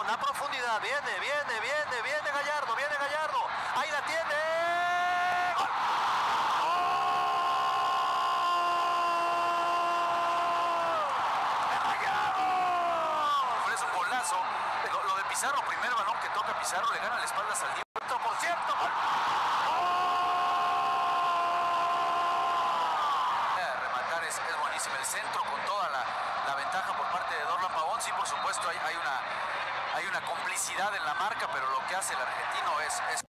Con la profundidad, viene Gallardo, ahí la tiene. ¡Gol! ¡Gol! Es un golazo. Lo de Pizarro, primer balón que toca Pizarro, le gana la espalda al Diego, por cierto. ¡Gol! Rematar es buenísimo. El centro con toda la ventaja por parte de Dorlan Pavón. Sí, por supuesto, hay una complicidad en la marca, pero lo que hace el argentino es